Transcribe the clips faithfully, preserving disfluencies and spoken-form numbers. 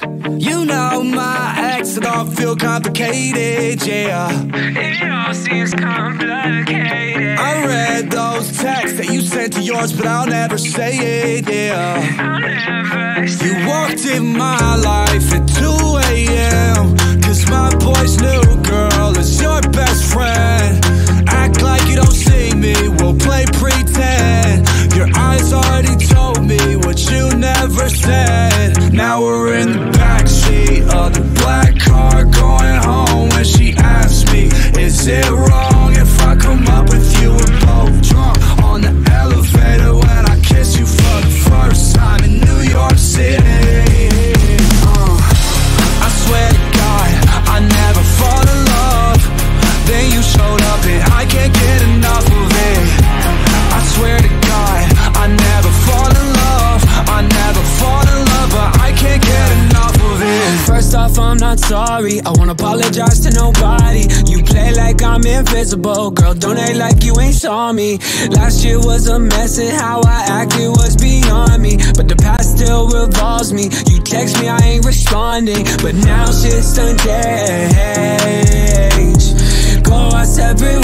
You know my ex, it all feel complicated, yeah. It all seems complicated. I read those texts that you sent to yours, but I'll never say it, yeah. I'll never say You walked in my life at two A M Cause my boy's new girl is your best friend. Act like you don't see me, we'll play pretend. Your eyes already told me what you never said. Now we're in the backseat of the black car going home. When she asked me, is it wrong if I come up with you? We're both drunk on the elevator when I kiss you for the first time in New York City. uh, I swear to God, I never fall in love. Then you showed up and I can't get enough of it. I swear to God, I never fall in love. I never fall in love, but I can't get enough of it. First off, I'm not sorry, I won't apologize to nobody. You play like I'm invisible, girl, don't act like you ain't saw me. Last year was a mess and how I acted was beyond me. But the past still revolves me. You text me, I ain't responding, but now shit's done changed. Go our separate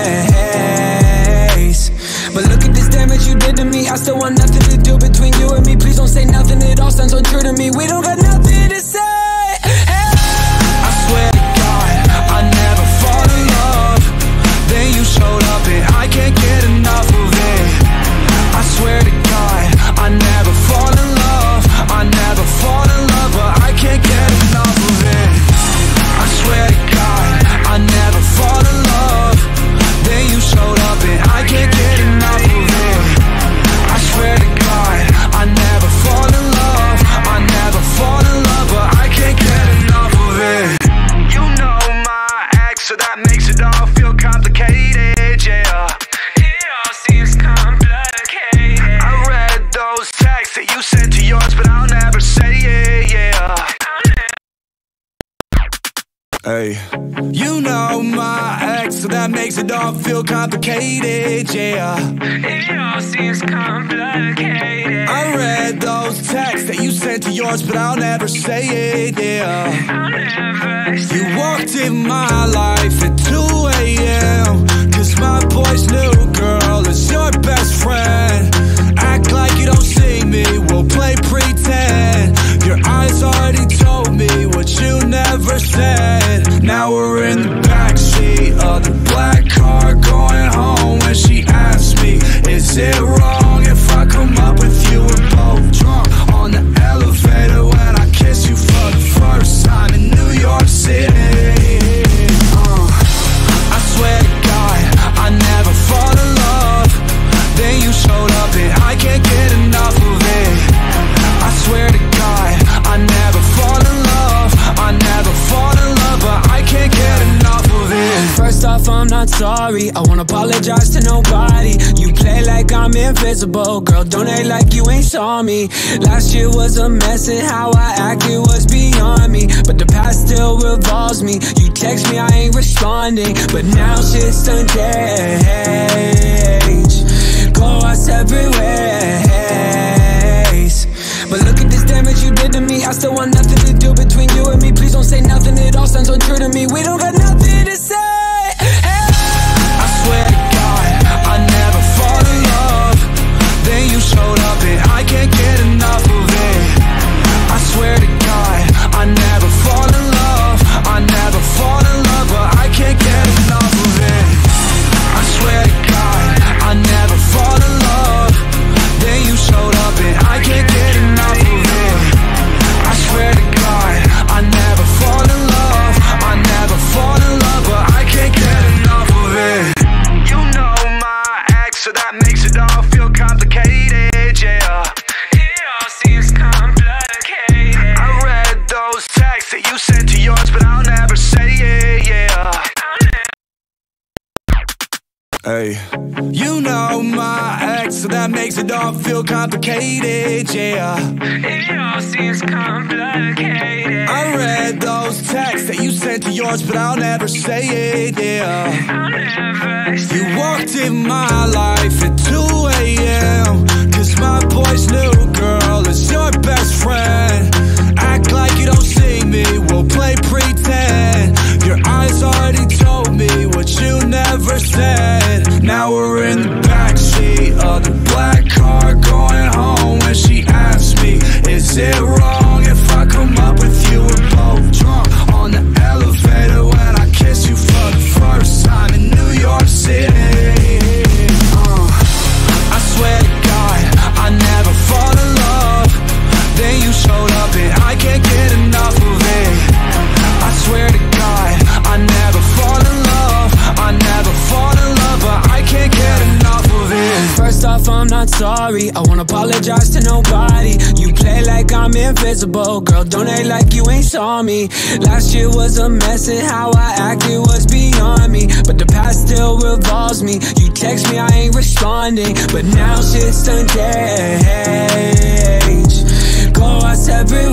ways. But look at this damage you did to me. I still want nothing to do between you and me. Please don't say nothing, it all sounds untrue to me. We don't got nothing to say. Hey. I swear to God, I never fall in love. Then you showed up and I can't get enough of it. I swear to God, I never fall in love. I never fall in love, but I can't get enough of it. I swear to God, I never fall in love. Then you showed up and I can't get enough of it. I swear to God, I never fall in love. I never fall in love, but I can't get enough of it. You know my ex, so that makes it all feel complicated, yeah. It all seems complicated. I read those texts that you sent to yours, but I'll never say it, yeah. Hey, you know my ex, so that makes it all feel complicated, yeah. It all seems complicated. I read those texts that you sent to yours, but I'll never say it, yeah. I'll never say You walked in my life at two A M Cause my boy's new girl is your best friend. Act like you don't see me, we'll play pretend. Your eyes already told me what you never said. Now we're in the backseat of the black car going home. When she asked me, is it wrong if I come up with you? We're both drunk on the elevator when I kiss you for the first time in New York City. uh, I swear to God, I never fall in love. Then you showed up and I can't get enough of it. I swear to God, I never fall in love. I never fall in love, but I can't get enough of it. First off, I'm not sorry, I won't apologize to nobody. You play like I'm invisible, girl, don't act like you ain't saw me. Last year was a mess and how I acted was beyond me. But the past still revolves me. You text me, I ain't responding, but now shit's done changed. Go our separate ways. But look at this damage you did to me. I still want nothing to do between you and me. Please don't say nothing, it all sounds untrue to me. We don't got nothing to say. Hey. I swear to God, I never fall in love. Then you showed up and I can't get enough of it. I swear to God, I never fall in love. I never fall in love, but I can't get enough of it. I swear to God, I never fall in love. Then you showed up and I can't get enough of it. I swear to God, I never fall in love. I never fall in love, but I can't get enough of it. You know my ex, so that makes it all feel complicated, yeah. It all seems complicated. I read those texts that you sent to yours, but I'll never say it, yeah. Hey, you know my ex, so that makes it all feel complicated, yeah. It all seems complicated. I read those texts that you sent to yours, but I'll never say it, yeah. I'll never say You walked in my life at two A M Cause my boy's new girl is your best friend. Act like you don't can't get enough of it. I swear to God, I never fall in love, I never fall in love, but I can't get enough of it. First off, I'm not sorry, I won't apologize to nobody. You play like I'm invisible, girl, don't act like you ain't saw me. Last year was a mess and how I acted was beyond me, but the past still revolves me. You text me, I ain't responding, but now shit's done changed. Go our separate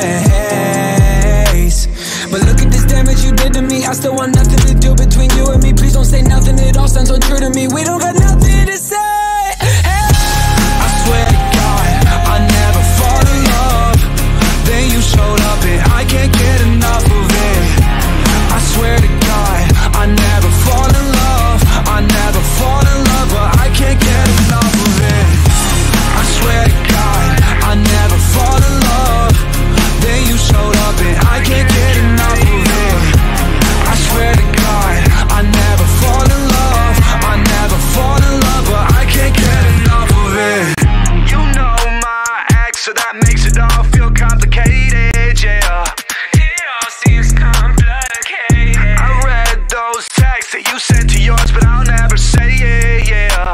ways, but look at this damage you did to me. I still want nothing to do between you and me. Please don't say nothing, it all sounds untrue to me. We don't got nothing to say. Hey. I swear to God, I never fall in love. Then you showed up and I can't get enough of it. I swear to God, I never fall in love, I never fall in love, but I can't get enough of it. I swear to God, I never fall in love. Then you showed up and I can't get enough of it. I swear to God, I never fall in love, I never fall in love, but I can't get enough of it. You know my ex, so that makes it all feel complicated, yeah. It all seems complicated. I read those texts that you sent to yours, but I'll never say it, yeah.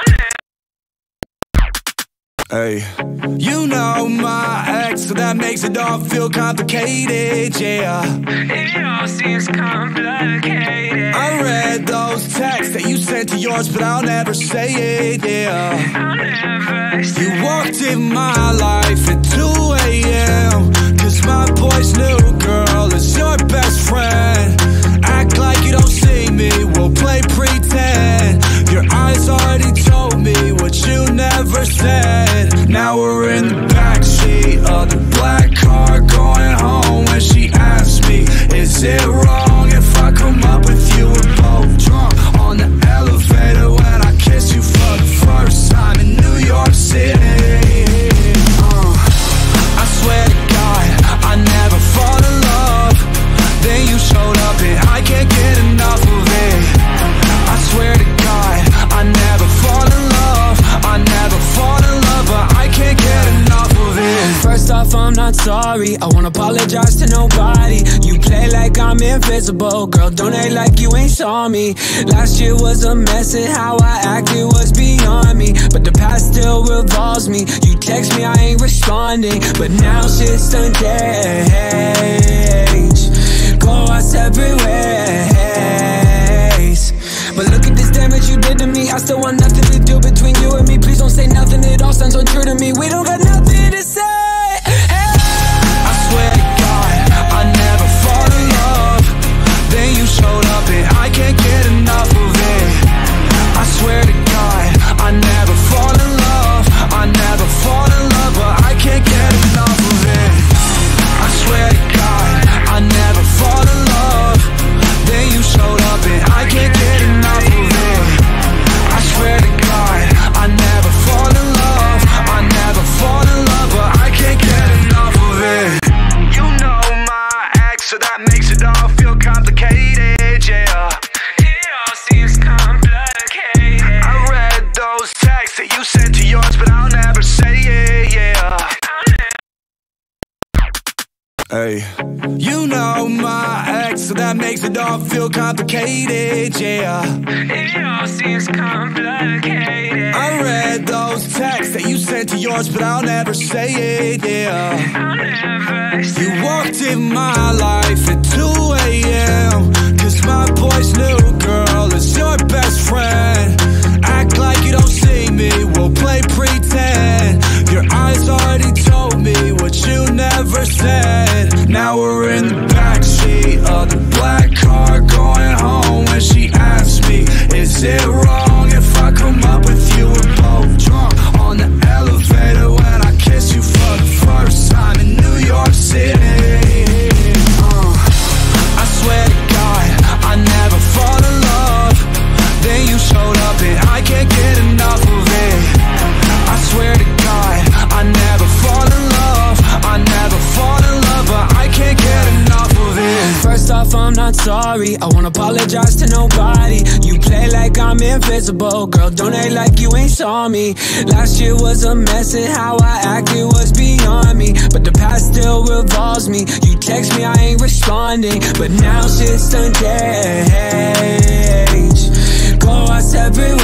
Hey, you know my ex, so that makes it all feel complicated, yeah. It all seems complicated. I read those texts that you sent to yours, but I'll never say it, yeah. I'll never say You walked in my life at two A M Cause my boy's new girl is your best friend. Act like you don't see me, we'll play pretend. Your eyes already told me what you never said. Now we're in the backseat of the black car going home, when she asked me, is it wrong if I come up with you? We're both drunk on the elevator when I kiss you for the first time in New York City. uh, I swear to God, I never fall in love. Then you showed up and I can't get enough of it. I swear to God, I never fall in love, I never fall in love, but I can't get enough of it. First off, I'm not sorry, I won't apologize to nobody. You play like I'm invisible, girl, don't act like you ain't saw me. Last year was a mess and how I acted was beyond me, but the past still revolves me. You text me, I ain't responding, but now shit's done changed. Go our separate ways, but look at this damage you did to me. I still want nothing to do between you and me. Please don't say nothing, it all sounds untrue to me. We don't got nothing to say. Hey. I swear to God, I never fall in love. Then you showed up and I can't get enough of it. I swear to God, I never fall in love, I never fall in love, but I can't get enough of it. I swear to God, I never fall in love. Then you showed up and I can't get enough of it. I swear to God, I never fall in love, I never fall in love, but I can't get enough of it. You know my ex, so that makes it all feel complicated, yeah. It all seems complicated. I read those texts that you sent to yours, but I'll never say it, yeah. Hey, you know my ex, so that makes it all feel complicated, yeah. It all seems complicated. I read those texts that you sent to yours, but I'll never say it, yeah. I'll never say You walked in my life at two A M Cause my boy's new girl is your best friend. Act like you don't see me, we'll play pretend. Your eyes already told me what you never said. Now we're in the backseat of the black car going home, when she asked me, is it wrong if I come up with you? We're both drunk on the elevator when I kiss you for the first time in New York City. uh, I swear to God, I never fall in love. Then you showed up and I can't get enough of it. I swear to God, I never fall in love, I never fall in love, but I can't get enough of it. First off, I'm not sorry, I won't apologize to nobody. You play like I'm invisible, girl, don't act like you ain't saw me. Last year was a mess and how I acted was beyond me, but the past still revolves revolves me. You text me, I ain't responding, but now shit's done changed. Go our separate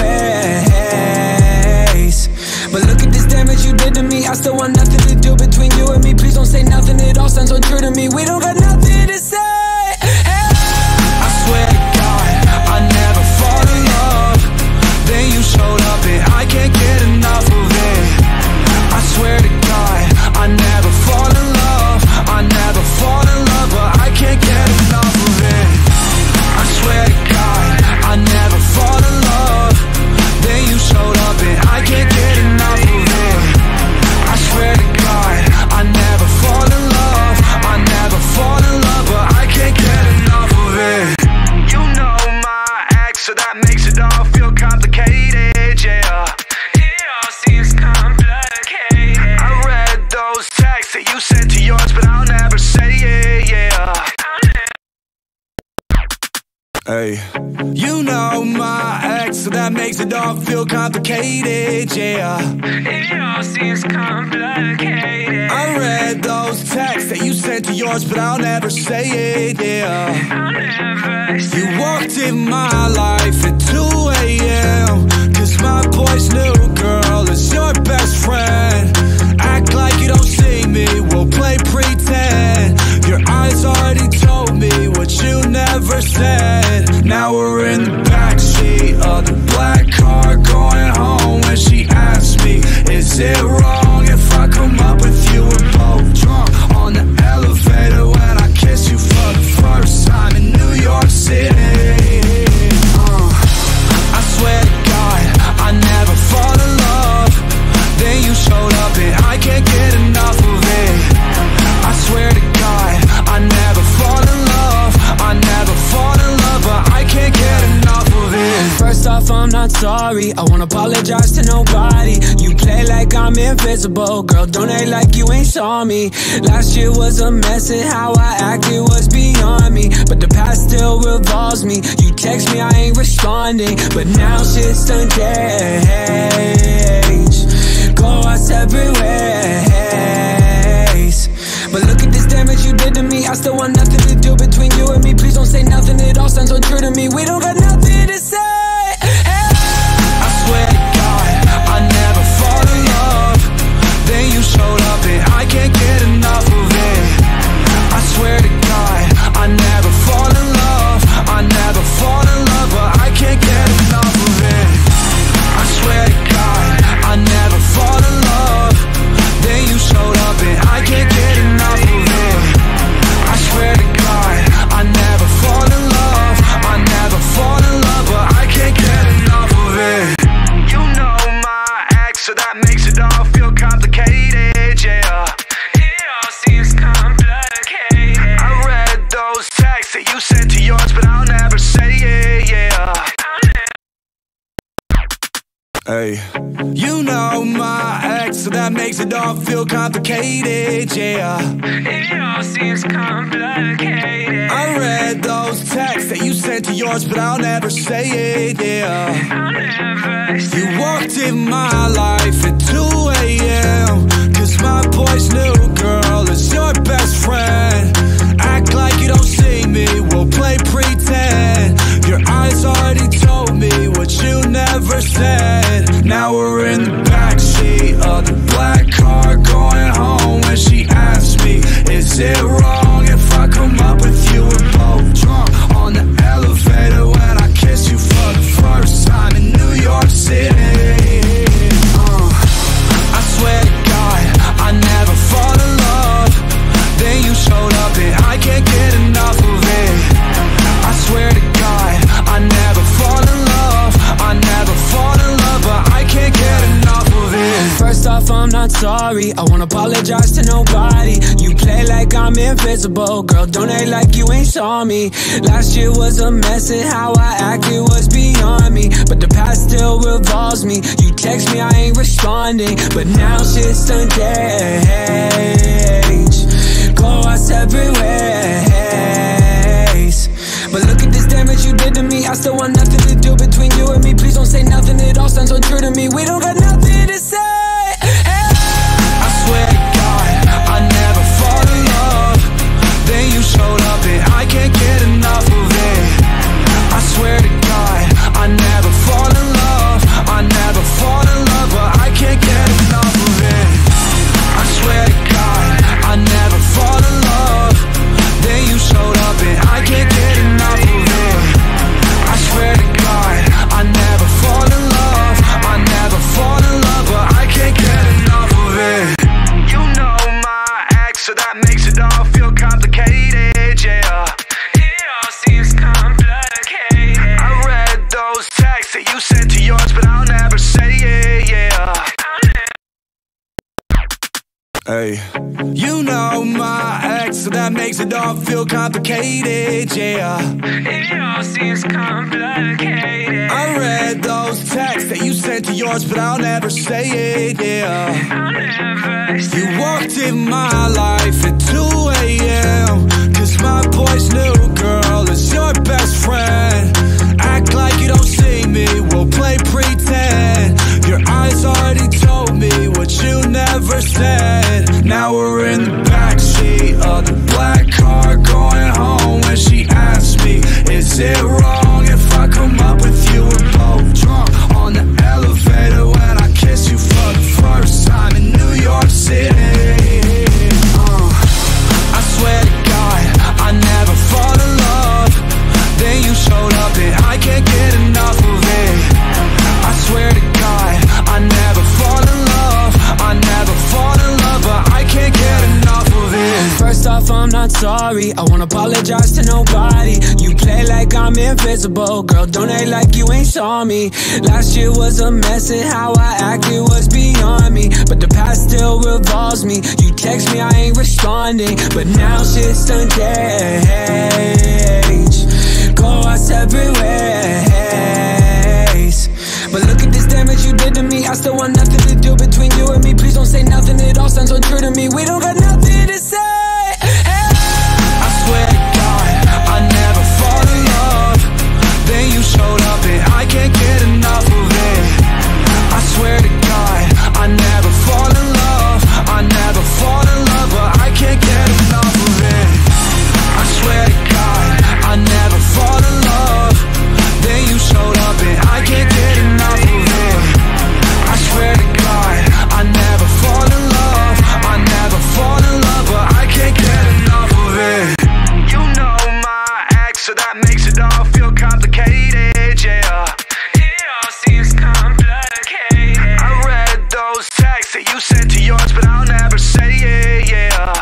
ways. But look at this damage you did to me. I still want nothing to do between you and me. Please don't say nothing, it all sounds so true to me. We don't got nothing to say. Hey. I swear to God, I never fall in love. Then you showed up and I can't get enough of it. I swear to God, I never fall in love. I never fall in love, but I can't get enough of it. I swear to God, I never fall in love. Then you showed up and I can't get enough of it. I swear to God, I never fall in love. I never fall in love, but I can't get enough of it. You know my ex, so that makes it all feel complicated, yeah. It all seems complicated. I read those texts that you sent to yours, but I'll never say it, yeah. Hey, you know my ex, so that makes it all feel complicated, yeah. It all seems complicated. I read those texts that you sent to yours, but I'll never say it, yeah. I'll never say You walked in my life at two A M Cause my boy's new girl is your best friend. Act like you don't see me, we'll play pretend. Your eyes already told me what you never said. Now we're in the backseat of the black car going home. When she asked me, is it wrong if I come up with you? We're both drunk on the elevator when I kiss you for the first time in New York City. uh, I swear to God, I never fall in love. Then you showed up and I can't get enough of it. I swear to God, I never fall in love. I never fall in love, but I can't get enough of it. First off, I'm not sorry, I won't apologize to nobody. You play like I'm invisible, girl, don't act like you ain't saw me. Last year was a mess and how I acted was beyond me, but the past still revolves me. You text me, I ain't responding, but now shit's done changed. Go our separate ways. But look at this damage you did to me. I still want nothing to do between you and me. Please don't say nothing, it all sounds so true to me. We don't got nothing to say. Hey. I swear to God, I never fall in love. Then you showed up and I can't get enough of it. I swear to God, I never fall in love. I never fall in love, but I can't get enough of it. I swear to God, I never fall in love. Then you showed up and I can't get enough of it. I swear to God, I never fall in love. I never fall in love, but I can't get enough of it. You know my ex, so that makes it all feel complicated, yeah. It all seems complicated. I read those texts that you sent to yours, but I'll never say it, yeah. Hey, you know my ex, so that makes it all feel complicated, yeah. It all seems complicated. I read those texts that you sent to yours, but I'll never say it, yeah. I'll never say You walked in my life at two A M Cause my boy's new girl is your best friend. Act like you don't see me, we'll play pretend. Your eyes already told me what you never said. Now we're in the backseat of the black car going home. When she asked me, is it wrong if I come up with you? We're both drunk on the elevator when I kiss you for the first time in New York City. uh, I swear to God, I never fall in love. Then you showed up and I can't get enough of it. I swear to God, I never fall in love. I never fall in love, but I can't get enough of it. First off, I'm not sorry, I won't apologize to nobody. You play like I'm invisible, girl, don't act like you ain't saw me. Last year was a mess and how I acted was beyond me, but the past still revolves me. You text me, I ain't responding, but now shit's done changed. Go our separate ways. But look at this damage you did to me. I still want nothing to do between you and me. Please don't say nothing, it all sounds so true to me. We don't got nothing to say. Hey. I swear to God, I never fall in love. Hey, you know my ex, so that makes it all feel complicated, yeah. It all seems complicated. I read those texts that you sent to yours, but I'll never say it, yeah. I'll never say You walked in my life at two A M Cause my boy's new girl is your best friend. Act like you don't see me, we'll play pretend. Your eyes already told me what you never said. Now we're in the backseat of the black car going home. When she asked me, is it wrong if I come up with you? We're both drunk on the elevator when I kiss you for the first time in New York City. uh, I swear to God, I never fall in love. Then you showed up and I can't get enough of it. I swear to God, I never fall in love. I never fall in love, but I can't get enough of it. First off, I'm not sorry, I won't apologize to nobody. You play like I'm invisible, girl, don't act like you ain't saw me. Last year was a mess and how I acted was beyond me, but the past still revolves me. You text me, I ain't responding, but now shit's done changed. Go our separate ways. But look at this damage you did to me. I still want nothing to do between you and me. Please don't say nothing, it all sounds untrue to me. We don't got nothing to say. Hey. I swear to God, I never fall in love. Then you showed up and I can't get enough of it. I swear to God, I never fall in love. I never fall in love, but I can't get enough of it. I swear to God, I never fall in love. Then you showed up and I can't get enough of it. I swear to God, I never fall in love. I never fall in love, but I can't get enough of it. You know my ex, so that makes it all feel complicated, yeah. It all seems complicated. I read those texts that you sent to yours, but I'll never say it, yeah.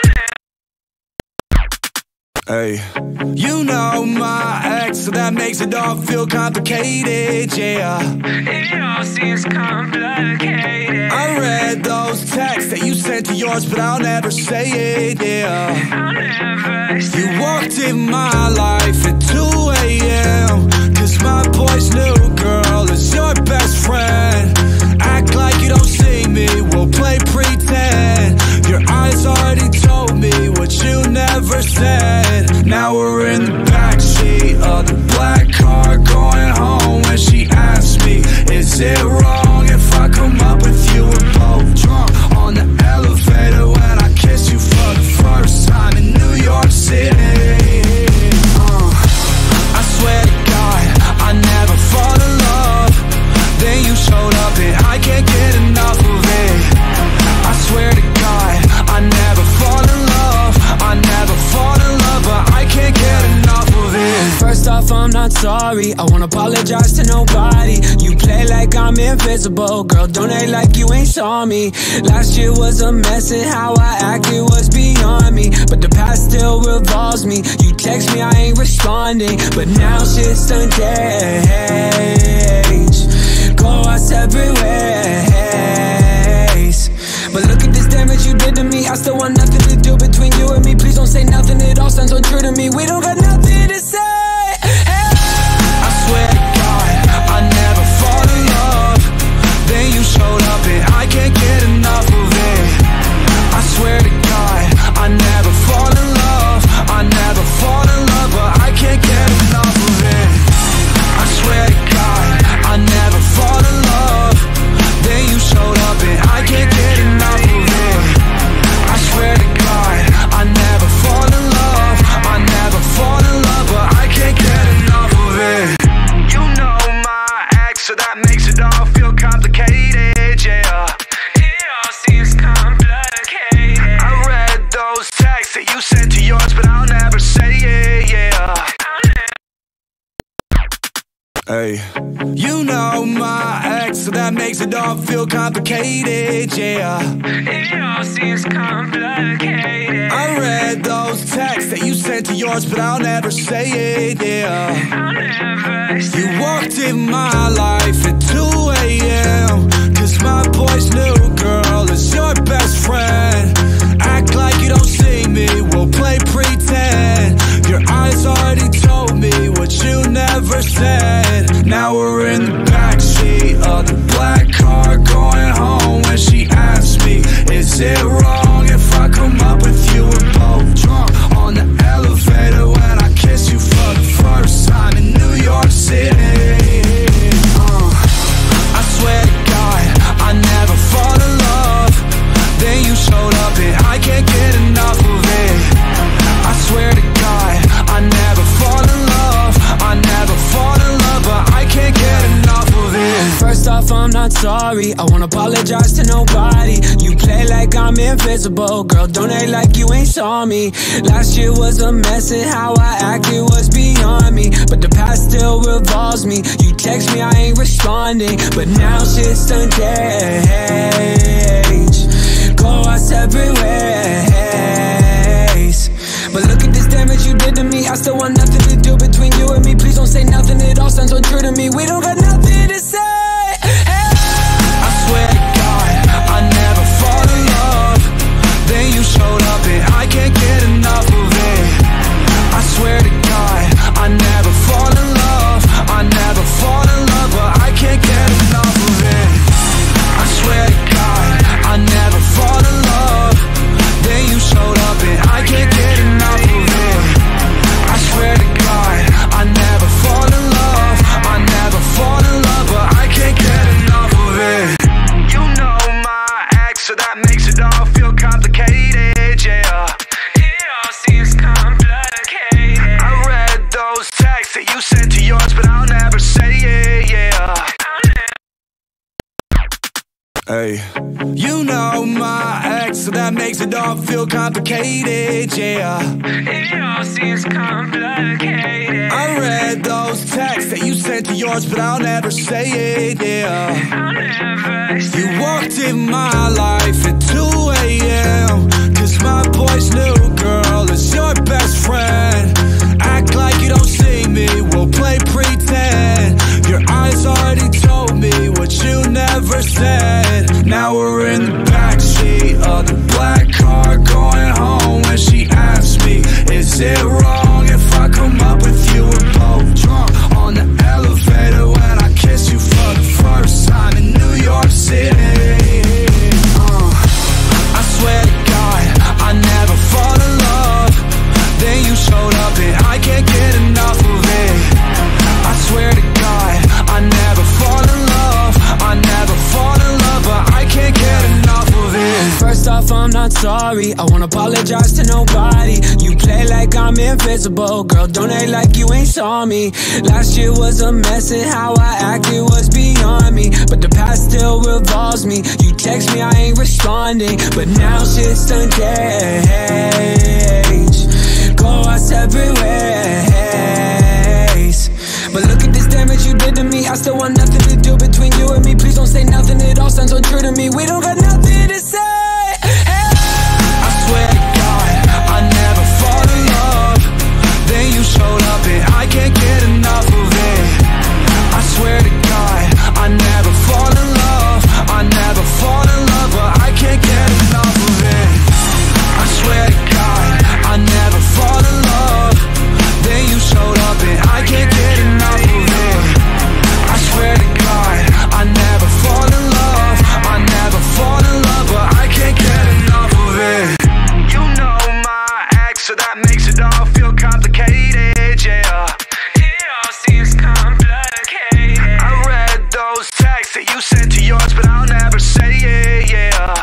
Hey, you know my ex, so that makes it all feel complicated, yeah. It all seems complicated. I read those texts that you sent to yours, but I'll never say it, yeah. I'll never say You walked in my life at two A M Cause my boy's new girl is your best friend. Act like you don't see me, we'll play pretend. Your eyes already told me what you never said. Now we're in the backseat of the black car going home. When she asked me, is it wrong if I come up with you? We're both drunk on the elevator when I kiss you for the first time in New York City. uh, I swear to God, I never fall in love. Then you showed up and I can't get enough of it. I swear to God, I never fall in love. I never fall in love, but I can't get enough of it. First off, I'm not sorry, I won't apologize to nobody. You play like I'm invisible, girl, don't act like you ain't saw me. Last year was a mess and how I acted was beyond me, but the past still revolves me. You text me, I ain't responding, but now shit's done changed. Go our separate ways. But look at this damage you did to me. I still want nothing to do between you and me. Please don't say nothing, it all sounds untrue to me. We don't got nothing to say. Hey. I swear to God, I never fall in love. Then you showed up and I can't get enough of it. I swear to God, I never fall in love. I never fall in love, but I can't get enough of it. I swear to God, I never fall in love. Then you showed up and I can't get enough of it. I swear to God, I never fall in love. I never fall in love, but I can't get enough of it. You know my ex, so that makes it all feel complicated, yeah. It all seems complicated. I read those texts that you sent to yours, but I'll never say it, yeah. Hey, you know my ex, so that makes it all feel complicated, yeah. It all seems complicated. I read those texts that you sent to yours, but I'll never say it, yeah. I'll never say You walked in my life at two A M Cause my boy's new girl is your best friend. Act like you don't see me, we'll play pretend. Your eyes already told me what you never said. Now we're in the backseat of the black car going home. When she asks me, is it wrong if I come up with you? We're both drunk on the elevator when I kiss you for the first time in New York City. uh, I swear to God, I never fall in love. Then you showed up and I can't get enough of it. I swear to God, I never fall in love. I never fall in love, but I can't get enough of it. First off, I'm not sorry, I won't apologize to nobody. You play like I'm invisible, girl, don't act like you ain't saw me. Last year was a mess and how I acted was beyond me, but the past still revolves me. You text me, I ain't responding, but now shit's done changed. Go our separate ways. But look at this damage you did to me. I still want nothing to do between you and me. Please don't say nothing, it all sounds untrue to me. We don't got nothing to say. Hey. I swear to God, I never fall in love. Then you showed up and I can't get enough of it. I swear to God, I never fall in love. I never fall in love, but I can't get enough of it. I swear to God, I never fall in love. Then you showed up and I can't get enough of it. I swear to God, I never fall in love. I never fall in love, but I can't get enough of it. You know my ex, so that makes it all feel complicated, yeah. It all seems complicated. I read those texts that you sent to yours, but I'll never say it, yeah. Hey, you know my ex, so that makes it all feel complicated, yeah. It all seems complicated. I read those texts that you sent to yours, but I'll never say it, yeah. I'll never say You walked in my life at two A M Cause my boy's new girl is your best friend. Act like you don't see me, we'll play pretend. Your eyes already told me what you never said. Now we're in the backseat of the black car going home. When she asks me, is it wrong if I come up with you? We're both drunk on the elevator when I kiss you for the first time in New York City. uh, I swear to God, I never fall in love. Then you showed up and I can't get enough of it. I swear to God, I never fall in love. I never fall in love, but I can't get enough of it. First off, I'm not sorry, I won't apologize to nobody. You play like I'm invisible, girl, don't act like you ain't saw me. Last year was a mess and how I acted was beyond me, but the past still revolves me. You text me, I ain't responding, but now shit's done changed. Go our separate ways. But look at this damage you did to me. I still want nothing to do between you and me. Please don't say nothing, it all sounds untrue to me. We don't got nothing to say. Hey. I swear to God, I never fall in love. Then you showed up and I can't get enough of it. I swear to God, I never fall in love. I never fall in love, but I can't get enough of it. I swear to God, I never fall in love. Then you showed up and I can't get enough of it. I swear to God, I never fall in love. I never fall in love, but I can't get enough of it. You know my ex, so that makes it all feel complicated, yeah. It all seems complicated. I read those texts that you sent to yours, but I'll never say it, yeah.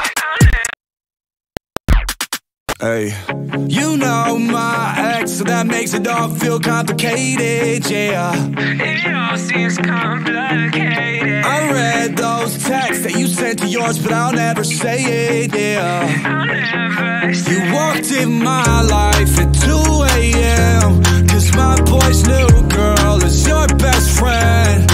Hey, you know my ex, so that makes it all feel complicated, yeah. It all seems complicated. I read those texts that you sent to yours, but I'll never say it, yeah. I'll never say You walked in my life at two A M Cause my boy's new girl is your best friend.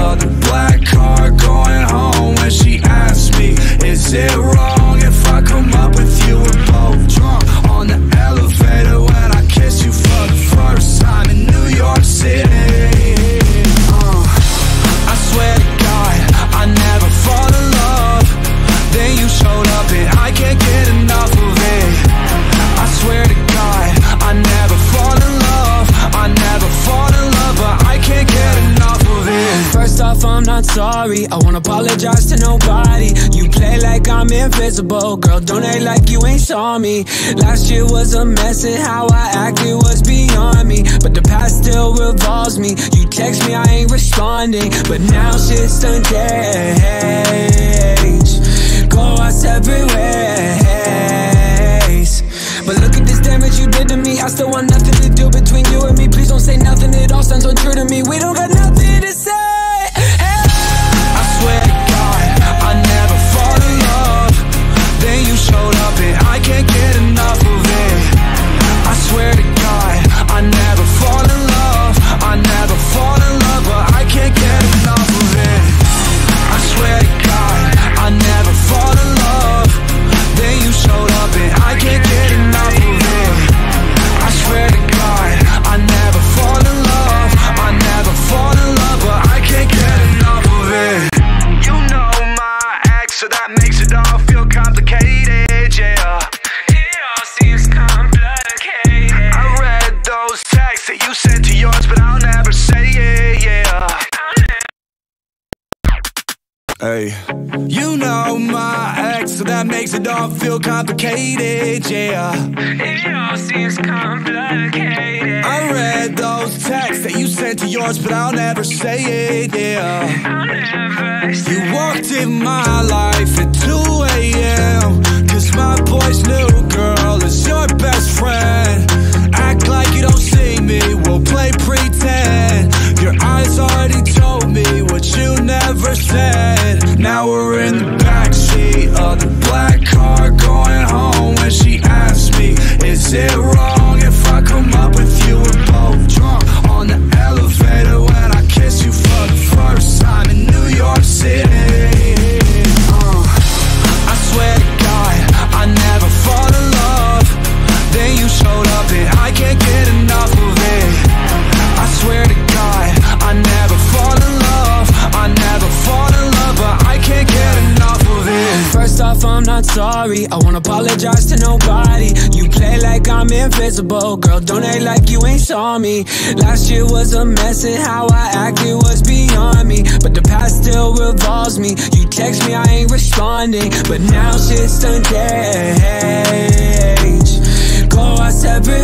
other black car going home when she asks me, is it wrong if I come up with you? We're both drunk on the elevator when I kiss you for the first time in New York City. uh, I swear to God, I never fall in love. Then you showed up and I can't get enough of it. I swear to God, I never fall in love. I never fall in love, but I can't get enough of it. First off, I'm not sorry, I won't apologize to nobody. You play like I'm invisible, girl, don't act like you ain't saw me. Last year was a mess and how I acted was beyond me, but the past still revolves me. You text me, I ain't responding, but now shit's done changed. Go our separate ways, but look at this damage you did to me. I still want nothing to do between you and me. Please don't say nothing, it all sounds so true to me. We don't got nothing to say. Hey. I swear to God, I never fall in love. Then you showed up and I can't get enough of it. I swear to God, I never fall in love. I never fall in love, but I can't get enough of it. I swear to God, I never fall in love. Then you showed up and I can't get enough of it. I swear to God, I never fall in love. I never fall in love, but I can't get enough of it. You know my ex, so that makes it all feel complicated, yeah. It all seems complicated. I read those texts that you sent to yours, but I'll never say it, yeah. Hey, you know my ex, so that makes it all feel complicated, yeah. It all seems complicated. I read those texts that you sent to yours, but I'll never say it, yeah. I'll never say You walked in my life at two A M cause my boy's new girl is your best friend. Act like you don't see me, we'll play pretend. Your eyes already told me what you never said. Now we're in the backseat of the black car going home when she asks me, is it wrong if I come up with you? We're both drunk on the elevator when I kiss you for the first time in New York City. uh, I swear to God, I never fall in love. Then you showed up and I can't get enough of it. I swear to God, I never fall in love. I never fall in love, but I can't get enough of it. First off, I'm not sorry, I won't apologize to nobody. You play like I'm invisible, girl, don't act like you ain't saw me. Last year was a mess and how I acted was beyond me, but the past still revolves me. You text me, I ain't responding, but now shit's done changed. Go our separate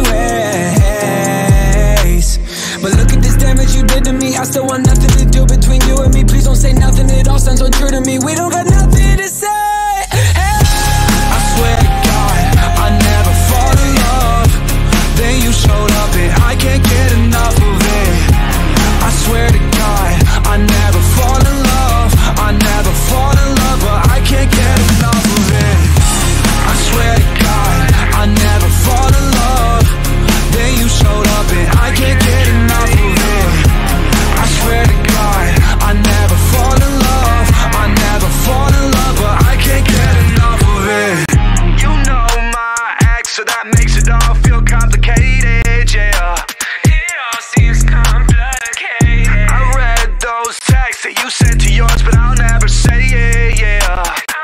ways, but look at this damage you did to me. I still want nothing to do between you and me. Please don't say nothing, it all sounds so true to me. We don't got nothing to say. Hey. I swear to God, I never fall in love. Then you showed up and I can't get enough of it. I swear to God, I never fall in love. I never fall in love, but I can't get enough of it. I swear to God, I never fall in love. Then you showed up and I can't get enough of it. I swear to God, I never fall in love. I never fall in love, but I can't get enough of it. You know my ex, so that makes it all feel complicated, yeah. It all seems complicated. I read those texts that you sent to yours, but I'll never say it, yeah.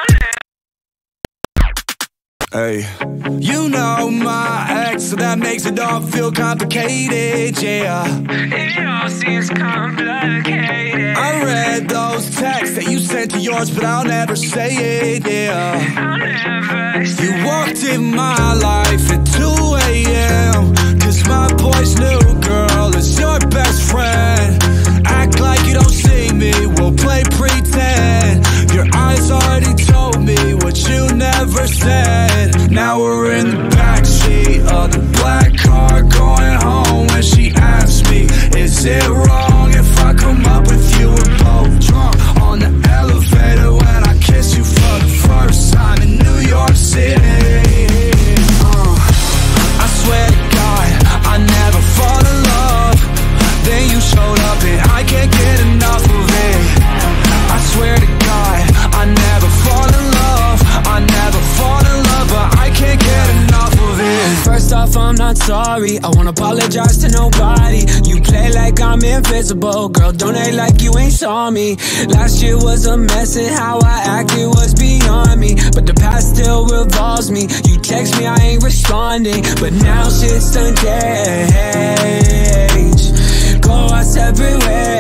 Hey, you know my ex, so that makes it all feel complicated, yeah. It all seems complicated. I read those texts that you sent to yours, but I'll never say it, yeah. I'll never say You walked in my life at two A M cause my boy's new girl is your best friend. Act like you don't see me, we'll play pretend. Your eyes already told me what you never said. Now we're in the backseat of the black car going home when she asks me, is it wrong if I come up with you? We're both drunk on the elevator when I kiss you for the first time in New York City. uh, I swear to God, I never fall in love. Then you showed sorry, I won't apologize to nobody. You play like I'm invisible, girl, don't act like you ain't saw me. Last year was a mess and how I acted was beyond me, but the past still revolves me. You text me, I ain't responding, but now shit's done changed. Go our separate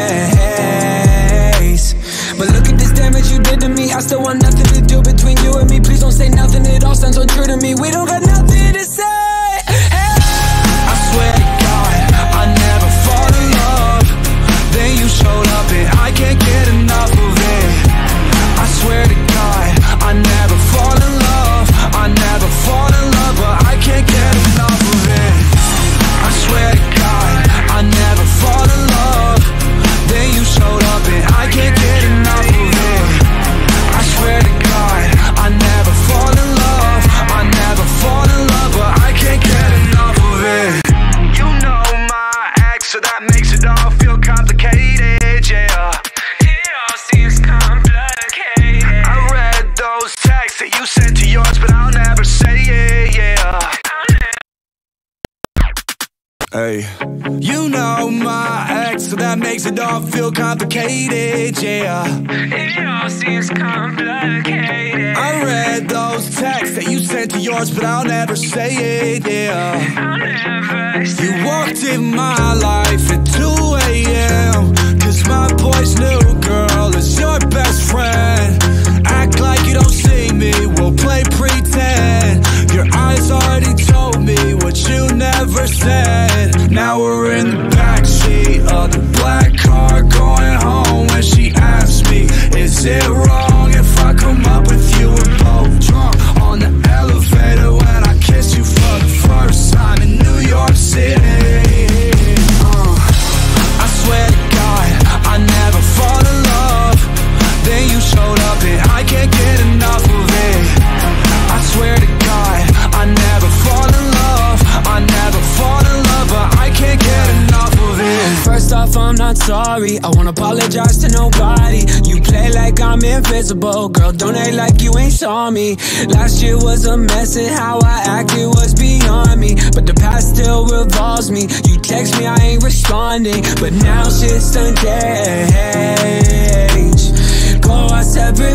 ways, but look at this damage you did to me. I still want nothing to do between you and me. Please don't say nothing, it all sounds so true to me. We don't got nothing to say. Hey. I swear to God, I never fall in love. Then you showed up and I can't get enough of it. I swear to God, I never fall in love. I never fall in love, but I can't get enough of it. I swear to God, I never fall in love. Then you showed up and I can't get enough of it. I swear to God, I never fall in love. I never fall in love, but I can't get enough of it. You know my ex, so that makes it all feel complicated, yeah. It all seems complicated. I read those texts that you sent to yours, but I'll never say it, yeah. Hey, you know my ex, so that makes it all feel complicated, yeah. It all seems complicated. I read those texts that you sent to yours, but I'll never say it, yeah. I'll never say You walked in my life at two A M Cause my boy's new girl is your best friend. Act like you don't see me, we'll play pretend. Your eyes already told me what you never said. Now we're in the backseat of the black car going home. When she asked me, is it wrong if I come up with you? We're both drunk on the elevator when I kissed you for the first time in New York City. uh, I swear to God, I never fall in love. Then you showed up and I can't get enough of it. I swear to God, I never fall in love. I never fall in love, but I can't get enough of it. First off, I'm not sorry, I won't apologize to nobody. You play like I'm invisible, girl, don't act like you ain't saw me. Last year was a mess and how I acted was beyond me, but the past still revolves me. You text me, I ain't responding, but now shit's done changed. Go our separate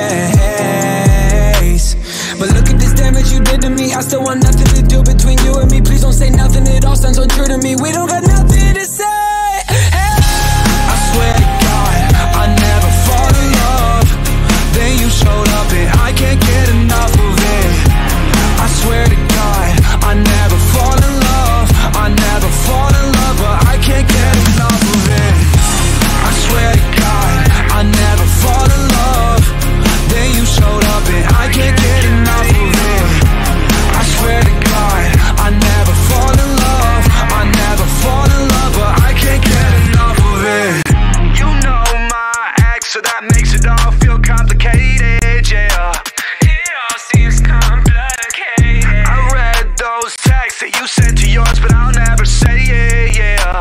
ways, but look at this damage you did to me. I still want nothing to do between you and me. Please don't say nothing, it all sounds so true to me. We don't got nothing to say. Hey. I swear to God, I never fall in love. Then you showed up and I can't get enough of it. I swear to God, I never fall in love. I never fall in love, but I can't get enough of it. I swear to God, I never fall in love. Then you showed up and I can't get enough of it. I swear to God, I never fall in love. I never fall in love, but I can't get enough of it. You know my ex, so that makes it all feel complicated, yeah. It all seems complicated. I read those texts that you sent to yours, but I'll never say it, yeah.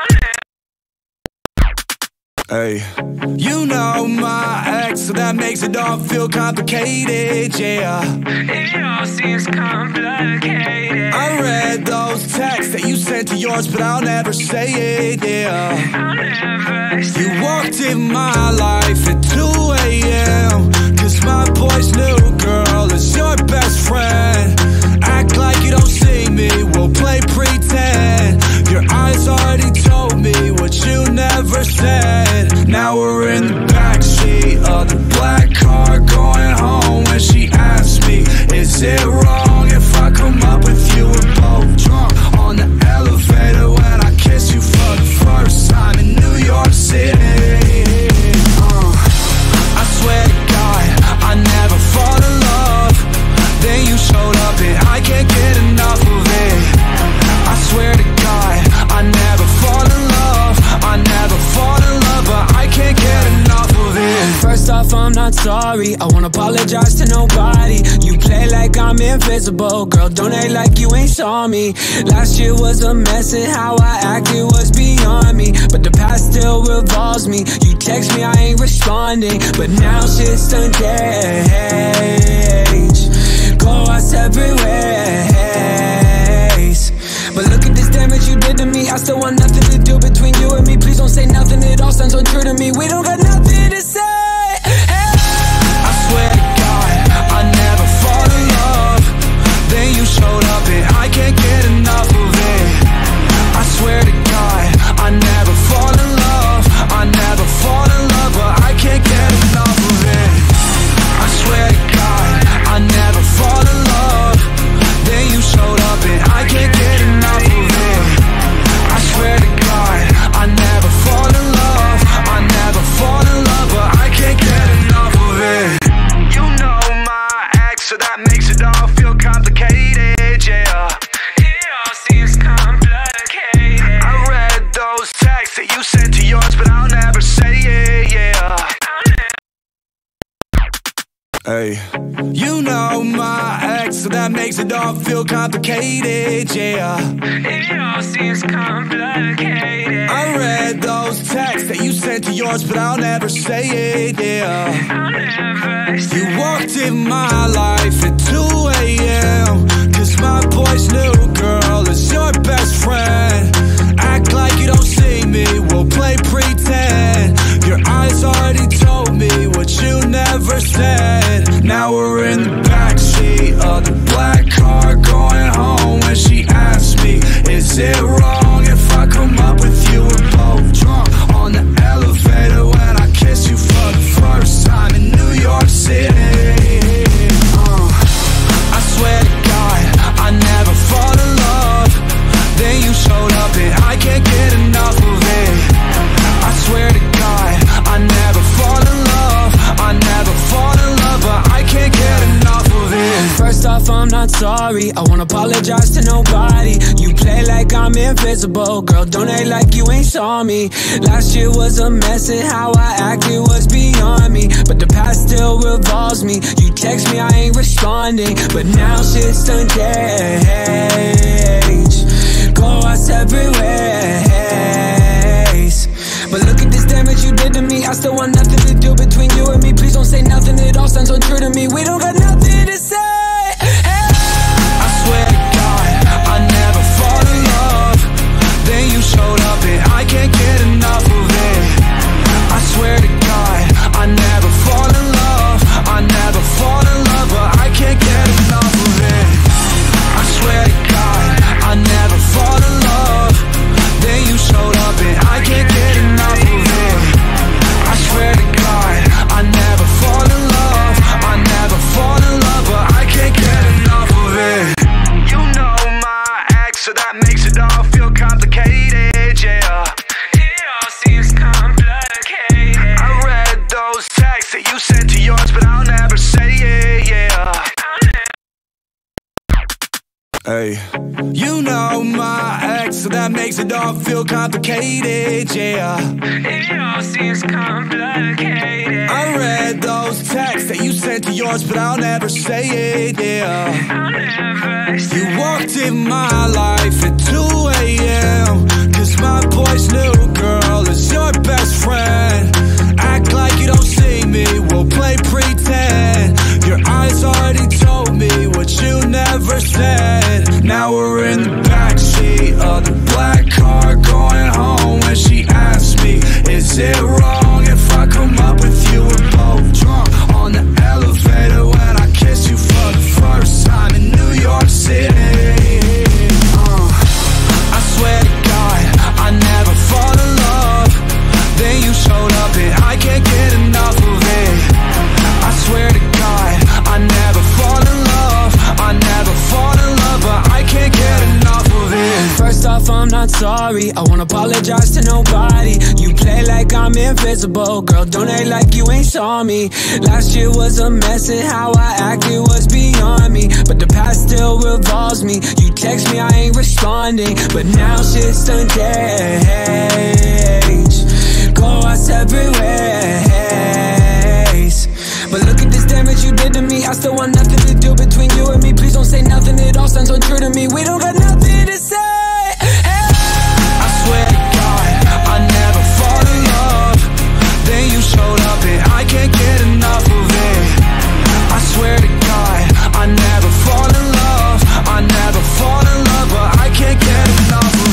Hey, you know my ex, so that makes it all feel complicated, yeah. It all seems complicated. I read those texts that you sent to yours, but I'll never say it, yeah. I'll never say You walked in my life at two A M Cause my boy's new girl is your best friend. Act like you don't see me, we'll play pretend. Your eyes already told me what you never said. Now we're in the backseat of the black car going home. When she asked me, is it wrong if I come up with you? We're both drunk on the elevator when I kissed you for the first time in New York City. uh, I swear to God, I never fall in love. Then you showed up and I can't get enough of it. I swear to God, I never fall in love. I never fall in love, but I can't get enough of it. First off, I'm not sorry, I won't apologize to nobody. You play like I'm invisible, girl, don't act like you ain't saw me. Last year was a mess and how I acted was beyond me, but the past still revolves me. You text me, I ain't responding, but now shit's done changed. Go our separate ways, but damage you did to me, I still want nothing to do between you and me. Please don't say nothing, it all sounds so true to me. We don't got nothing to say. Hey. I swear to God, I never fall in love. Then you showed up and I can't get enough of it. I swear to God, I never fall in love. I never fall in love, but I can't get enough of it. I swear to God, I never fall in love. Then you showed up and I can't get enough of it. I swear to God, I never fall in love. I never fall in love, but I can't get enough of it. You know my ex, so that makes it all feel complicated, yeah. It all seems complicated. I read those texts that you sent to yours, but I'll never say it, yeah. Hey, you know my ex, so that makes it all feel complicated, yeah. It all seems complicated. I read those texts that you sent to yours, but I'll never say it, yeah. I'll never say You walked in my life at two A M Cause my boy's new girl is your best friend. Act like you don't see me, we'll play pretend. Your eyes already told me what you never said. Now we're in the backseat of the black car going home. When she asked me, is it wrong if I come up with you? We're both drunk on the elevator when I kiss you for the first time in New York City. uh, I swear to God, I never fall in love. Then you showed up and I can't get enough of it. I swear to God, I never fall in love. I never fall in love, but I can't get enough of it. First off, I'm not sorry, I won't apologize to nobody. You play like I'm invisible, girl, don't act like you ain't saw me. Last year was a mess and how I acted was beyond me, but the past still revolves me. You text me, I ain't responding, but now shit's done changed. Go our separate ways. But look at this damage you did to me, I still want nothing to do between you and me. Please don't say nothing, it all sounds so true to me. We don't got nothing to say. Hey. I swear to God, I never fall in love. Then you showed up and I can't get enough of it. I swear to God, I never fall in love. I never fall in love, but I can't get enough of it. I swear to God, I never fall in love. Then you showed up and I can't get enough of it. I swear to God, I never fall in love. I never fall in love, but I can't get enough of it. You know my ex, so that makes it all feel complicated, yeah. It all seems complicated. I read those texts that you sent to yours, but I'll never say it, yeah. Hey, you know my ex, so that makes it all feel complicated, yeah. It all seems complicated. I read those texts that you sent to yours, but I'll never say it, yeah. I'll never say You walked in my life at two A M Cause my boy's new girl is your best friend. Act like you don't see me, we'll play pretend. Your eyes already told me what you never said. Now we're in the backseat of the black car going home. When she asked me, is it wrong if I come up with you? We're both drunk on the elevator when I kiss you for the first time in New York City. uh, I swear to God, I never fall in love. Then you showed up and I can't get enough of it. I swear to God, I never fall in love. I never fall in love, but I can't get enough of it. First off, I'm not sorry, I won't apologize to nobody. You play like I'm invisible, girl, don't act like you ain't saw me. Last year was a mess and how I acted was beyond me, but the past still revolves me. You text me, I ain't responding, but now shit's done changed. Go our separate ways. But look at this damage you did to me, I still want nothing to do between you and me. Please don't say nothing, it all sounds so true to me. We don't got nothing to say. Hey. I swear to God, I never fall in love. Then you showed up and I can't get enough of it. I swear to God, I never fall in love. I never fall in love, but I can't get enough of it.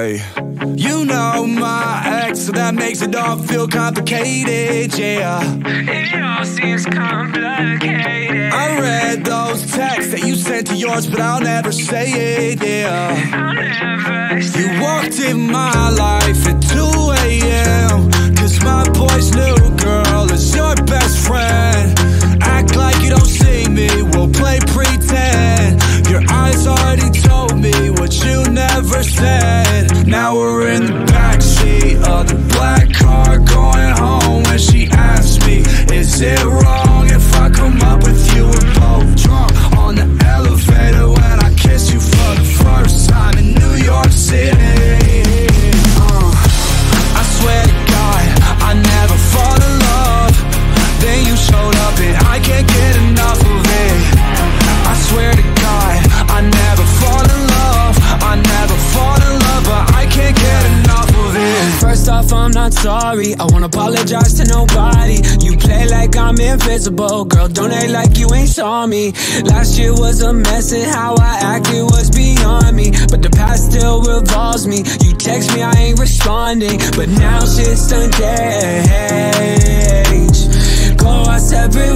Hey, you know my ex, so that makes it all feel complicated, yeah. It all seems complicated. I read those texts that you sent to yours, but I'll never say it, yeah. I'll never say You walked in my life at two A M Cause my boy's new girl is your best friend. Act like you don't see me, we'll play pretend. Your eyes already told me what you never said. Now we're in the backseat of the black car going home. When she asked me, is it wrong if I come up with you? We're both drunk on the elevator when I kiss you for the first time in New York City. uh, I swear to God, I never fall in love. Then you showed up and I can't get enough of it. I swear to God, I never fall in love. I never fall in love, but I can't get enough of it. First off, I'm not sorry, I won't apologize to nobody. You play like I'm invisible, girl, don't act like you ain't saw me. Last year was a mess and how I acted was beyond me. But the past still revolves me. You text me, I ain't responding, but now shit's done changed. Go our separate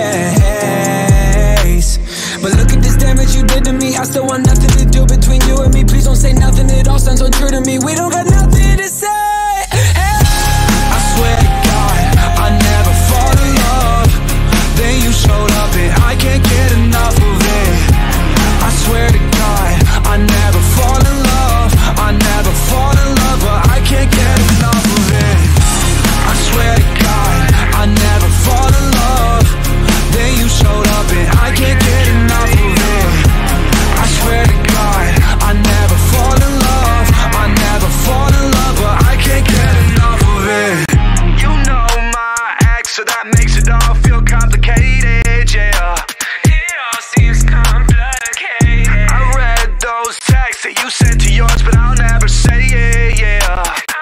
ways. But look at this damage you did to me. I still want nothing to do between you and me. Please don't say nothing, it all sounds untrue to me. We don't got nothing to say. Hey. I swear to God, I never fall in love. Then you showed up and I can't get enough of it. I swear to God, I never fall in love. I never fall in love, but I can't get enough of it. I swear to God, I never fall in love. Then you showed up and I can't get enough of it. I swear to God, I never fall in love. I never fall in love, but I can't get enough of it. You know my ex, so that makes it all feel complicated, yeah. It all seems complicated. I read those texts that you sent to yours, but I'll never say it, yeah.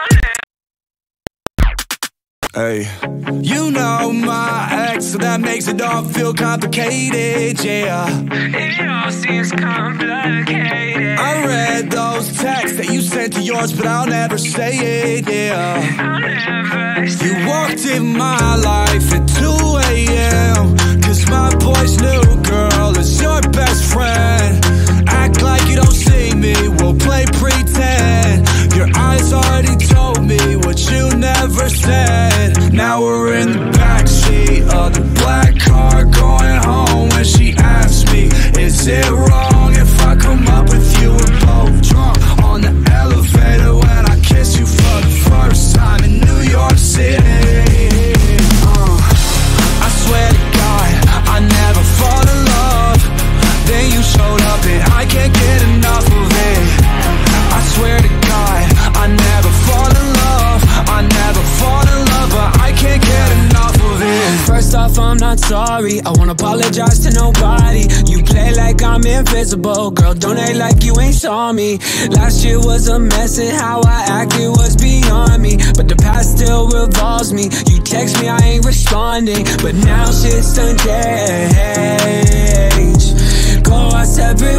Hey, you know my ex, so that makes it all feel complicated, yeah. It all seems complicated. I read those texts that you sent to yours, but I'll never say it, yeah. I'll never say You walked in my life at two A M Cause my boy's new girl is your best friend. Act like you don't see me, we'll play pretend. Your eyes already told me what you never said. Now we're in the backseat of the black car going home. When she asked me, is it wrong if I come up with you? We're both drunk on the elevator when I kiss you for the first time in New York City. uh, I swear to God, I never fall in love. Then you showed up and I can't get enough of it. I swear to God, I never fall in love. I never fall in love, but I can't get enough of it. First off, I'm not sorry, I won't apologize to nobody. You play like I'm invisible, girl, don't act like you ain't saw me. Last year was a mess and how I acted was beyond me. But the past still revolves me. You text me, I ain't responding, but now shit's done changed. Go our separate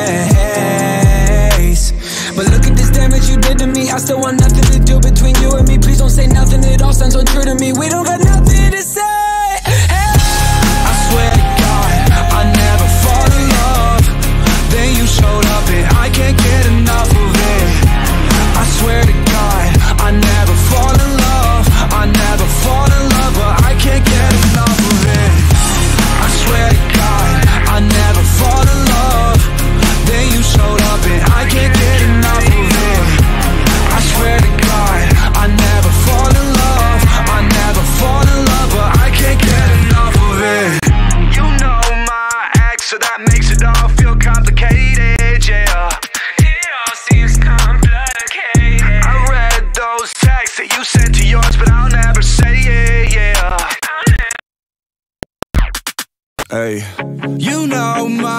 ways. But look at this damage you did to me. I still want nothing to do between you and me. Please don't say nothing, it all sounds untrue to me. We don't got nothing to say. Hey. I swear to God, I never fall in love. Then you showed up and I can't get enough of it. I swear to God, I never fall in love. I never fall in love, but I can't get enough of it. I swear to God, I never fall in love. Then you showed up and I can't get enough of it. I swear to God, I never fall in love. I never fall in love, but I can't get enough of it. You know my ex, so that makes it all feel complicated, yeah. It all seems complicated. I read those texts that you sent to yours, but I'll never say it, yeah. Hey, you know my ex,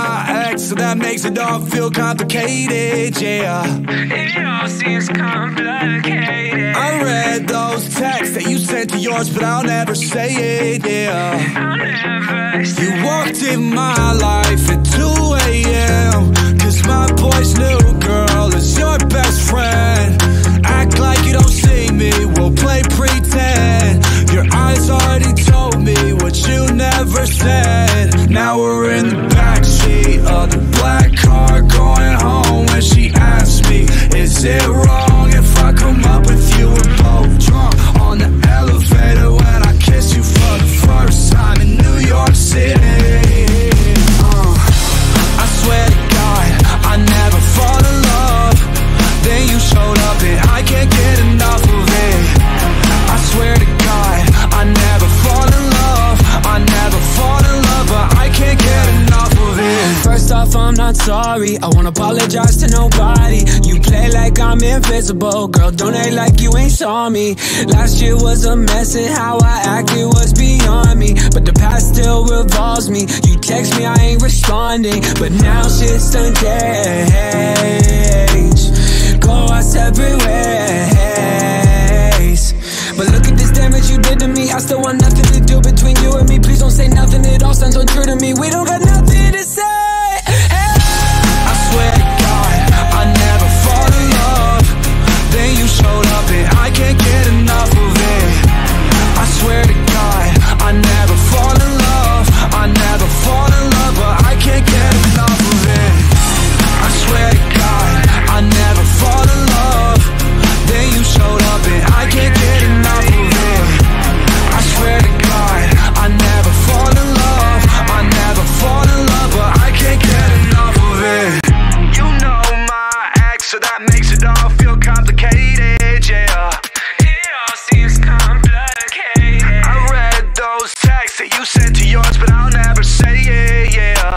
ex, so that makes it all feel complicated, yeah. It all seems complicated. I read those texts that you sent to yours, but I'll never say it, yeah. I'll never say You walked in my life at two A M Cause my boy's new girl is your best friend. Act like you don't see me, we'll play pretend. Your eyes already told me what you never said. Now we're in the backseat of the black car going home. When she asked me, is it wrong if I come up with you? We're both drunk on the elevator when I kiss you for the first time in New York City. uh, I swear to God, I never fall in love. Then you showed up and I can't get enough of it. I swear to God, I never fall in love. I never fall in love, but I can't get enough of it. First off, I'm not sorry, I won't apologize to nobody. You play like I'm invisible, girl, don't act like you ain't saw me. Last year was a mess and how I acted was beyond me. But the past still revolves me. You text me, I ain't responding, but now shit's done changed. Go our separate ways. But look at this damage you did to me. I still want nothing to do between you and me. Please don't say nothing, it all sounds untrue to me. We don't got nothing to say. Hey. I swear to God, I never fall in love. Then you showed up and I can't get enough of it. I swear to God, I never fall in love. I never fall in love, but I can't get enough of it. I swear to God, I never fall in love. Then you showed up and I can't get enough of it. I swear to God, I never fall in love. I never fall in love, but I can't get enough of it. You know my ex, so that makes it all feel complicated, yeah. It all seems complicated. I read those texts that you sent to yours, but I'll never say it, yeah.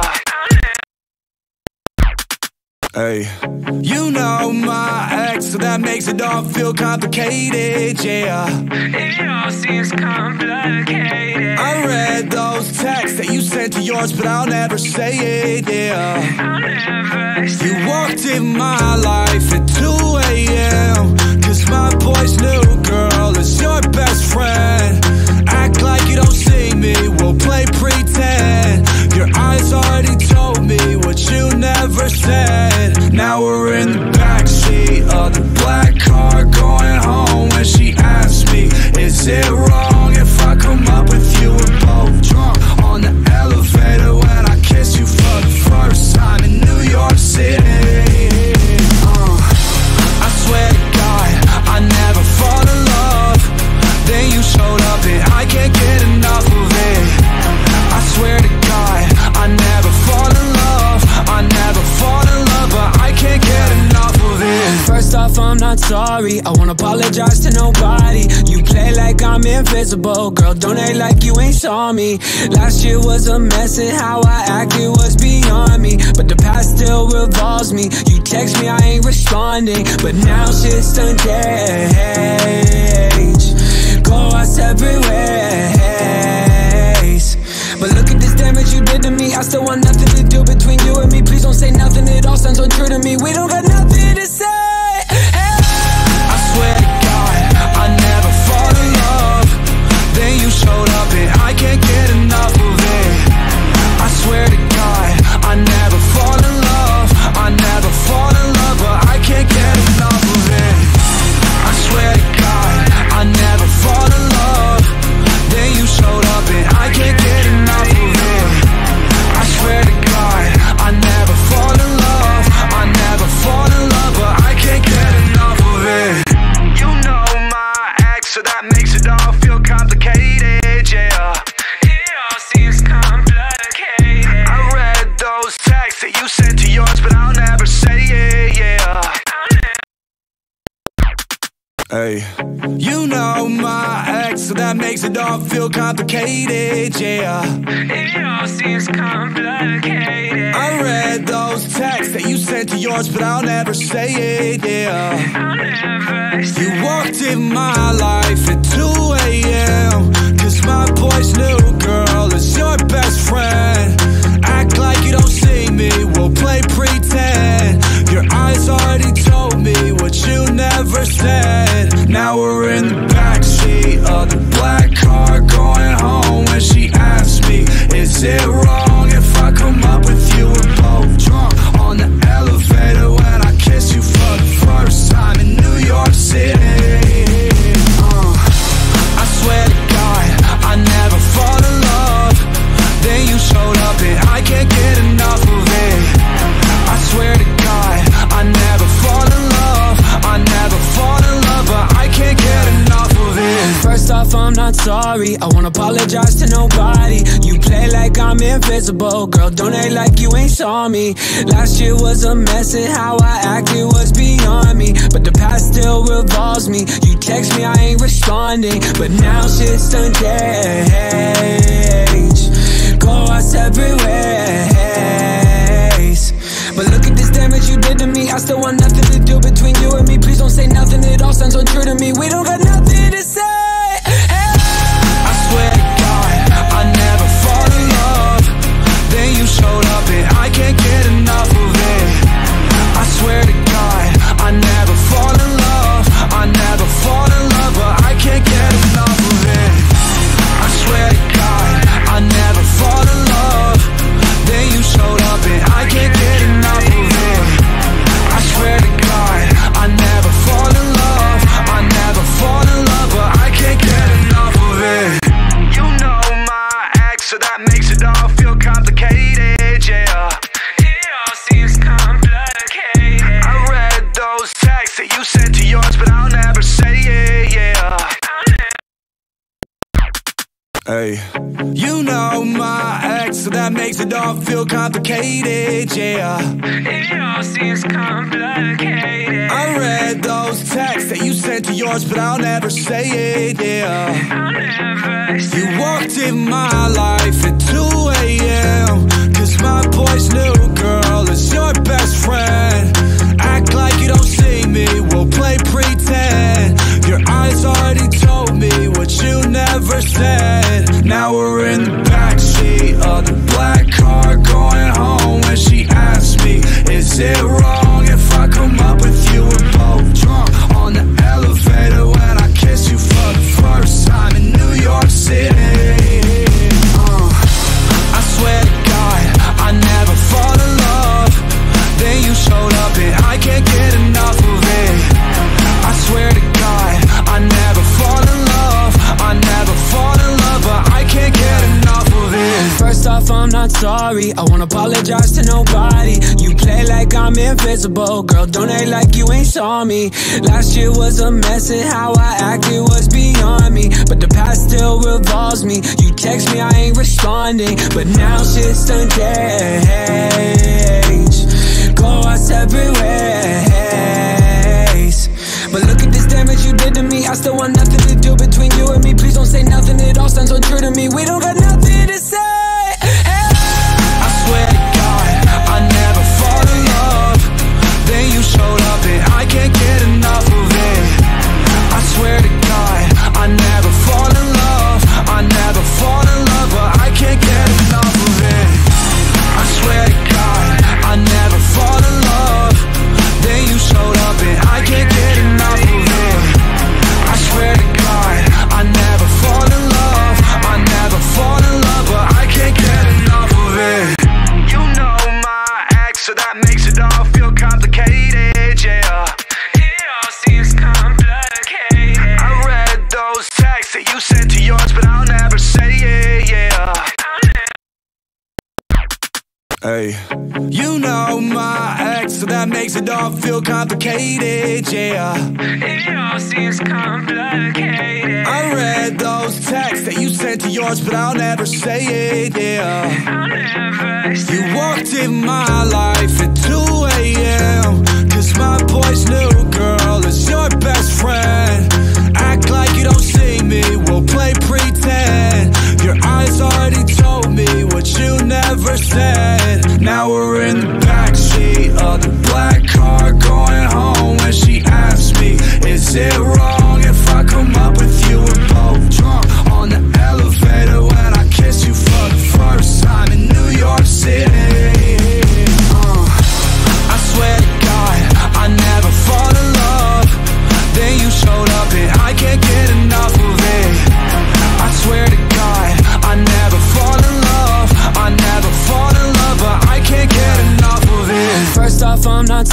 Hey, you know my ex, so that makes it all feel complicated, yeah. It all seems complicated. I read those texts that you sent to yours, but I'll never say it, yeah. I'll never say You walked in my life at two A M Cause my boy's new girl is your best friend. Act like you don't see me, we'll play pretend. Your eyes already told me what you never said. Now we're in the backseat of the black car going home. When she asked me, is it wrong if I come up with you? We're both drunk on the elevator when I kiss you for the first time in New York City. uh, I swear to God, I never fall in love. Then you showed up and I can't get enough of it. I swear to God, I never fall in love. I never fall in love, but I can't get enough of it. First off, I'm not sorry, I won't apologize to nobody. You play like I'm invisible, girl, don't act like you ain't saw me. Last year was a mess and how I acted was beyond me. But the past still revolves me. You text me, I ain't responding, but now shit's done changed. Go our separate ways. But look at this damage you did to me. I still want nothing to do between you and me. Please don't say nothing, it all sounds untrue to me. We don't got nothing to say. Hey. I swear to God, I never fall in love. Then you showed up and I can't get enough of it. I swear to God, I never fall in love. I never fall in love, but I can't get enough of it. I swear to God, I never fall in love. Then you showed up and I can't get enough of it. I swear to God, I never fall in love. I never fall in love, but I can't get enough of it. You know my ex, so that makes it all feel complicated, yeah. It all seems complicated. I read those texts that you sent to yours, but I'll never say it, yeah. Hey, you know my ex, so that makes it all feel complicated, yeah. It all seems complicated. I read those texts that you sent to yours, but I'll never say it, yeah. I'll never say You walked in my life at two A M Cause my boy's new girl is your best friend. Act like you don't see me, we'll swear to God, I never fall in love. Then you showed up and I can't get enough of it. I swear to God, I never fall in love. I never fall in love, but I can't get enough of it. First off, I'm not sorry, I won't apologize to nobody. You play like I'm invisible, girl, don't act like you ain't saw me. Last year was a mess and how I acted was beyond me, but the past still revolves me. You text me, I ain't responding, but now shit's done changed. Go our separate ways. But look at this damage you did to me. I still want nothing to do between you and me. Please don't say nothing, it all sounds untrue to me. We don't got nothing to say. Hey. I swear to God, I never fall in love. Then you showed up and I can't get enough of it. I swear to God, I never fall in love. I never fall in love, but I can't get enough of it. I swear to God, I never fall in love. Then you showed up and I can't get enough of it. I swear to God, I never fall in love. I never fall in love, but I can't get enough of it. You know my ex, so that makes it all feel complicated, yeah. It all seems complicated. I read those texts that you sent to yours, but I'll never say it, yeah. Hey, you know my ex, so that makes it all feel complicated, yeah. It all seems complicated. I read those texts that you sent to yours, but I'll never say it, yeah. I'll never say You walked in my life at two a m Cause my boy's new girl is your best friend. Act like you don't see me, we'll play pretend. Your eyes already told me what you never said. Now we're in the backseat of the black car going home. When she asked me, is it wrong if I come up with you? We're both drunk on the elevator when I kiss you for the first time in New York City. uh, I swear to God, I never fall in love. Then you showed up and I can't get enough of it. I swear to God, I never fall in love. I never fall in love, but I can't get enough of it. First off, I'm not sorry, I won't apologize to nobody. You play like I'm invisible, girl, don't act like you ain't saw me. Last year was a mess and how I acted was beyond me, but the past still revolves me. You text me, I ain't responding, but now shit's done changed. Go our separate ways. But look at this damage you did to me. I still want nothing to do between you and me. Please don't say nothing, it all sounds untrue to me. We don't got nothing to say. Hey. I swear to God, I never fall in love. Then you showed up and I can't get enough of it. I swear to God, I never fall in love. I never fall in love, but I can't get enough of it. I swear to God, I never fall in love. Then you showed up and I can't get enough of it. I swear to God, I never fall in love. I never fall in love, but I can't get enough of it. You know my ex, so that makes it all feel complicated, yeah. It all seems complicated. I read those texts that you sent to yours, but I'll never say it, yeah. Hey, you know my ex, so that makes it all feel complicated, yeah. It all seems complicated. I read those texts that you sent to yours, but I'll never say it, yeah. I'll never say You walked in my life at two a m Cause my boy's new girl is your best friend. Act like you don't see me, we'll play pretend. Your eyes already told me what you never said. Now we're in the backseat of the black car going home. When she asked me, is it wrong if I come up with you? We're both drunk on the elevator when I kiss you for the first time in New York City. uh, I swear to God, I never fall in love. Then you showed up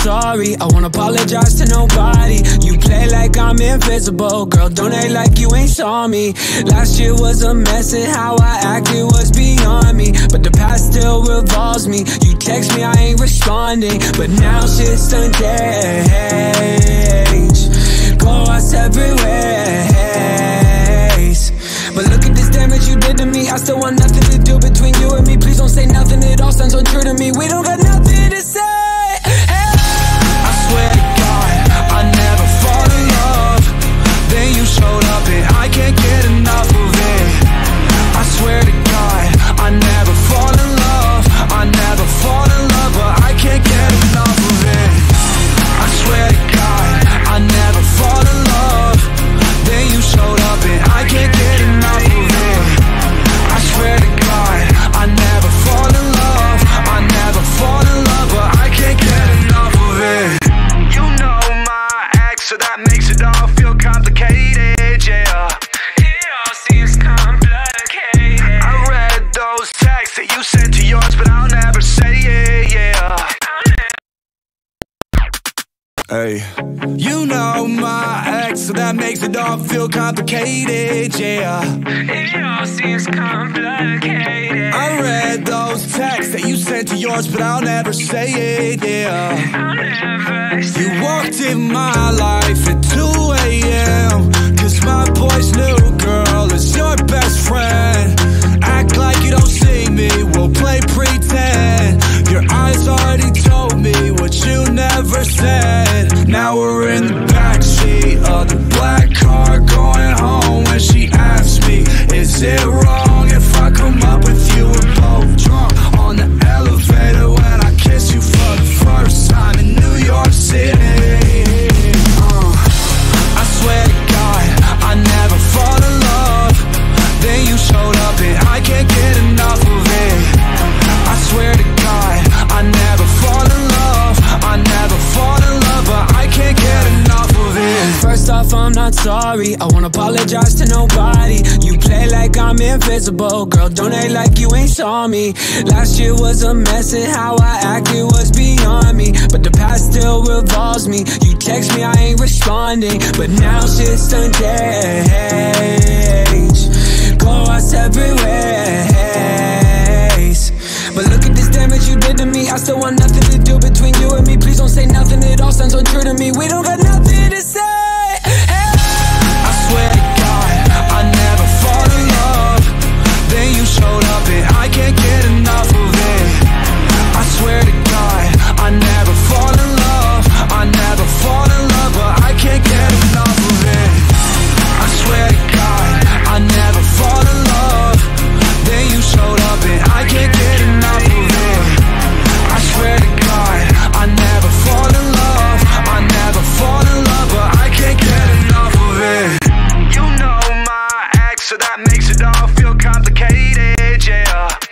sorry, I won't apologize to nobody. You play like I'm invisible, girl, don't act like you ain't saw me. Last year was a mess and how I acted was beyond me, but the past still revolves me. You text me, I ain't responding, but now shit's done changed. Go our separate ways, but look at this damage you did to me. I still want nothing to do between you and me. Please don't say nothing, it all sounds untrue to me. We don't got nothing to say. Hey. I swear to God, I never fall in love. Then you showed up and I can't get enough of it. I swear to God, I never fall in love. I never fall in love, but I can't get enough of it. I swear to God, I never fall in love. Then you showed up and I can't get enough of it. I swear to God, I never fall in love. I never fall in love, but I can't get enough of it. You know my ex, so that makes it all feel complicated, yeah. It all seems complicated. I read those texts that you sent to yours, but I'll never say it, yeah. Hey, you know my ex, so that makes it all feel complicated, yeah. It all seems complicated. I read those texts that you sent to yours, but I'll never say it, yeah. I'll never say You walked in my life at two A M Cause my boy's new girl is your best friend. Act like you don't see me, we'll play pretend. Your eyes already told me what you never said. Now we're in the backseat of the black car going home. When she asked me, is it wrong if I come up with you? We're both drunk on the elevator when I kiss you for the first time in New York City. uh, I swear to God, I never fall in love. Then you showed up and I can't get enough of it. I swear to God, I never fall in love. I never fall in love, but I can't get enough of it. First off, I'm not sorry, I won't apologize to nobody. You play like I'm invisible, girl, don't act like you ain't saw me. Last year was a mess and how I acted was beyond me, but the past still revolves me. You text me, I ain't responding, but now shit's done changed. Go our separate ways, but look at this damage you did to me. I still want nothing to do between you and me. Please don't say nothing, it all sounds untrue to me. We don't got nothing to say. Hey. I swear to God, I never fall in love. Then you showed up and I can't get enough of it. I swear to God, I never fall in love. I never fall in love, but I can't get enough of it. I swear to God, I never fall in love. Then you showed up and I can't get enough of it. I swear to God, I never fall in love. I never fall in love, but I can't get enough of it. You know my ex, so that makes it all feel complicated, yeah.